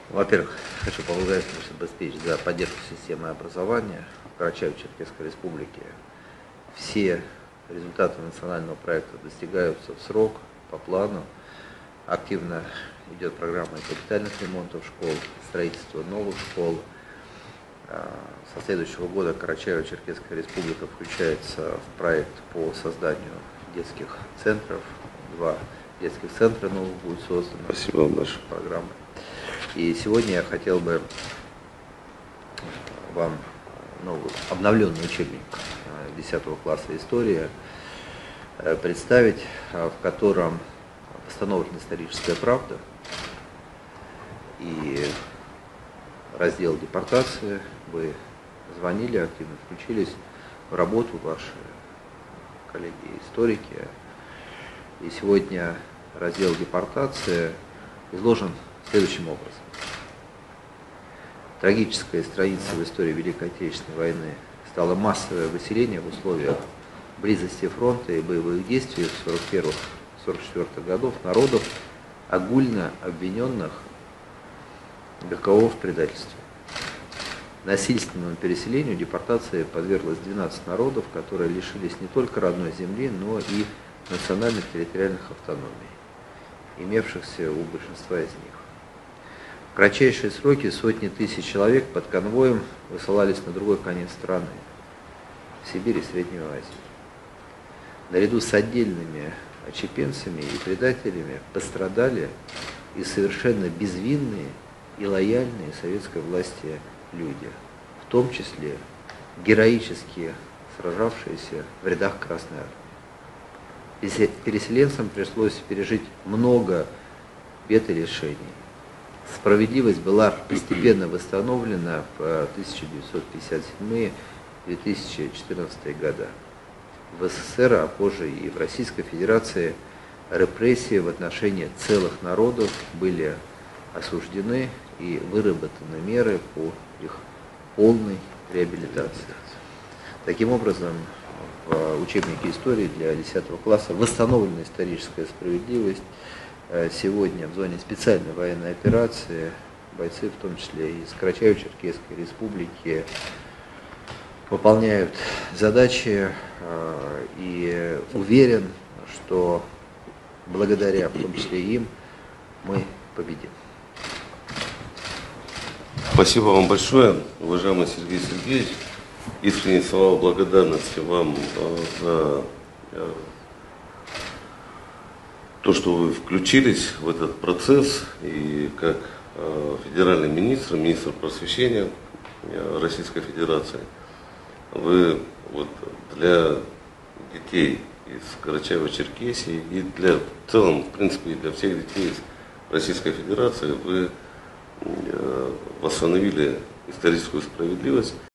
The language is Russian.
Во-первых, хочу поблагодарить Беспечь за поддержку системы образования в Карачаево-Черкесской Республике. Все результаты национального проекта достигаются в срок, по плану. Активно идет программа капитальных ремонтов школ, строительство новых школ. Со следующего года Карачаево-Черкесская Республика включается в проект по созданию детских центров. 2 детских центра новых будет создано. Спасибо вам большое. Программы. И сегодня я хотел бы вам новый обновленный учебник 10 класса «История» представить, в котором восстановлена историческая правда и раздел депортации. Вы звонили, активно включились в работу, ваши коллеги-историки. И сегодня раздел депортации изложен следующим образом. Трагическая страница в истории Великой Отечественной войны стало массовое выселение в условиях близости фронта и боевых действий в 1941-1944 годов народов, огульно обвиненных ГКО в предательстве. Насильственному переселению депортации подверглось 12 народов, которые лишились не только родной земли, но и национальных территориальных автономий, имевшихся у большинства из них. В кратчайшие сроки сотни тысяч человек под конвоем высылались на другой конец страны, в Сибирь и Среднюю Азию. Наряду с отдельными отщепенцами и предателями пострадали и совершенно безвинные и лояльные советской власти люди, в том числе героически сражавшиеся в рядах Красной Армии. Переселенцам пришлось пережить много бед и лишений. Справедливость была постепенно восстановлена в 1957-2014 годы. В СССР, а позже и в Российской Федерации репрессии в отношении целых народов были осуждены и выработаны меры по их полной реабилитации. Таким образом, в учебнике истории для 10 класса восстановлена историческая справедливость. Сегодня в зоне специальной военной операции бойцы, в том числе из Карачаево-Черкесской Республики, выполняют задачи, и уверен, что благодаря, в том числе им, мы победим. Спасибо вам большое, уважаемый Сергей Сергеевич. Искренние слова благодарности вам за то, что вы включились в этот процесс, и как федеральный министр, министр просвещения Российской Федерации, вы вот для детей из Карачаево-Черкесии и для в целом, в принципе, для всех детей из Российской Федерации вы восстановили историческую справедливость.